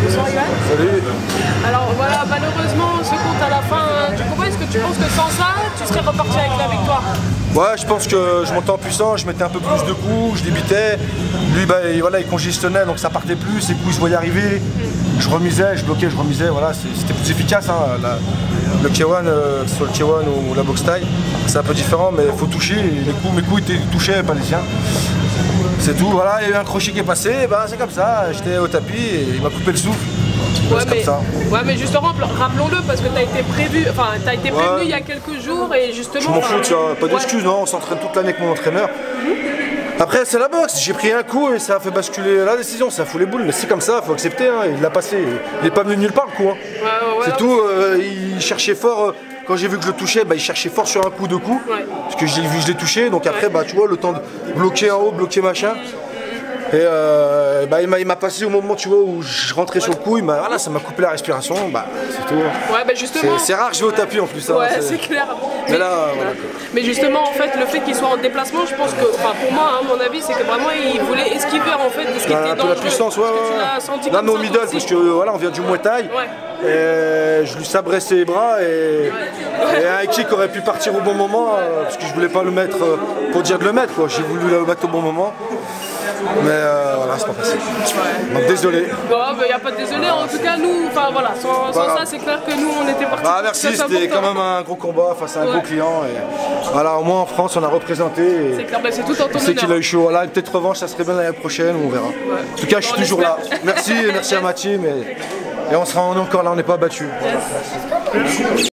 Bonsoir Yoann. Salut. Alors voilà, malheureusement on se compte à la fin du combat. Est-ce que tu penses que sans ça, tu serais reparti avec la victoire? Ouais, je pense que je montais en puissance, je mettais un peu plus de coups, je débitais. Lui, bah, voilà, il congestionnait, donc ça partait plus, ses coups, je voyais arriver. Je remisais, je bloquais, je remisais, voilà, c'était plus efficace. Hein, le K1, que ce soit le K1 ou la boxe thaï, c'est un peu différent, mais il faut toucher. Et mes coups étaient touchés, pas les siens. C'est tout, voilà, il y a eu un crochet qui est passé, et ben, c'est comme ça, j'étais au tapis et il m'a coupé le souffle. Ouais, mais justement, rappelons-le, parce que tu as été prévenu il y a quelques jours et justement... Je m'en fous, tu vois, pas d'excuses, non, on s'entraîne toute l'année avec mon entraîneur. Après, c'est la boxe, j'ai pris un coup et ça a fait basculer la décision, ça fout les boules, mais c'est comme ça, faut accepter, hein, il l'a passé, il n'est pas venu de nulle part le coup. Hein. C'est tout, il cherchait fort, quand j'ai vu que je le touchais, bah, il cherchait fort sur un coup, deux coups, parce que j'ai vu que je l'ai touché, donc après, bah, tu vois, le temps de bloquer en haut, bloquer machin. Et bah, il m'a passé au moment, tu vois, où je rentrais sur le coup, voilà, ça m'a coupé la respiration, bah, c'est tout. Ouais, bah justement. C'est rare que je vais au tapis en plus. Hein, ouais, c'est clair. Mais là, voilà. Mais justement, en fait, le fait qu'il soit en déplacement, je pense que, pour moi, à mon avis, c'est que vraiment il voulait esquiver en fait de ce qui était dangereux. Un peu la puissance, ouais. Tu l'as senti là, comme mais au ça, middle, parce que voilà, on vient du Muay Thai. Et je lui sabrais ses bras et un kick aurait pu partir au bon moment parce que je voulais pas le mettre pour dire de le mettre, quoi. J'ai voulu le mettre au bon moment. Mais voilà, c'est pas facile. Donc désolé. Bon, il n'y a pas de désolé. En tout cas, nous, voilà, sans ça, c'est clair que nous, on était partis. Bah, merci, c'était quand même un gros combat face à un gros client. Et voilà, au moins en France, on a représenté. C'est clair, c'est tout en ton honneur. C'est qu'il a eu chaud. Voilà, une petite revanche, ça serait bien l'année prochaine, on verra. En tout cas, je suis toujours là. Merci à ma team. Et on est encore là, on n'est pas battus. Yes.